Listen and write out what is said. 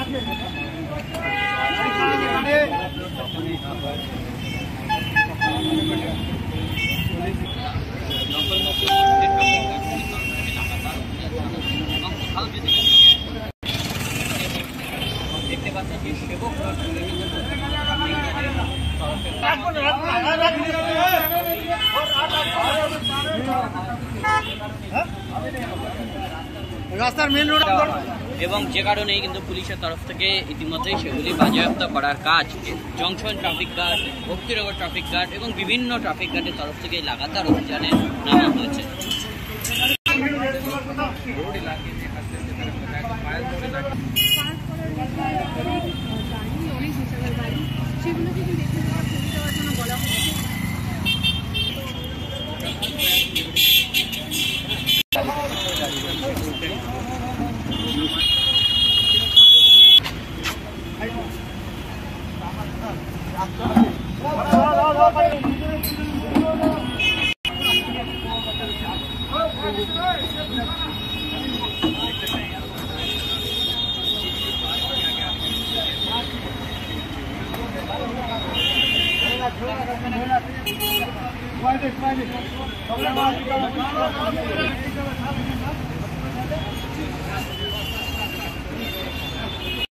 देखते पाচ্ছেন যে সেবক রাস্তার মেন রোড এবং যে কারণেই কিন্তু পুলিশের তরফ থেকে ইতিমধ্যেই সেগুলি বাজেয়াপ্ত করার কাজ junction traffic guard, Bhaktinagar traffic guard এবং বিভিন্ন ট্রাফিক গার্ডের তরফ থেকে লাগাতার অভিযানে নামা হয়েছে। Friday.